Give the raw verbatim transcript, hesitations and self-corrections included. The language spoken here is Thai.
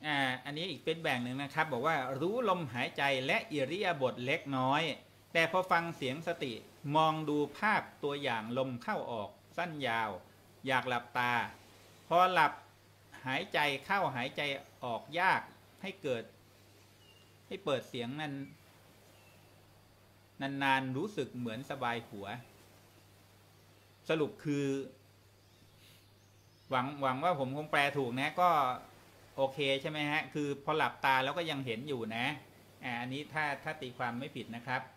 อ่าอันนี้อีกเป็นแบ่งหนึ่งนะครับบอกว่ารู้ลมหายใจและอิริยาบถเล็กน้อยแต่พอฟังเสียงสติมองดูภาพตัวอย่างลมเข้าออกสั้นยาวอยากหลับตาพอหลับหายใจเข้าหายใจออกยากให้เกิดให้เปิดเสียงนั้นนานๆรู้สึกเหมือนสบายหัวสรุปคือหวังหวังว่าผมคงแปลถูกนะก็โอเคใช่ไหมฮะคือพอหลับตาแล้วก็ยังเห็นอยู่นะอ่าอันนี้ถ้าถ้าตีความไม่ผิดนะครับ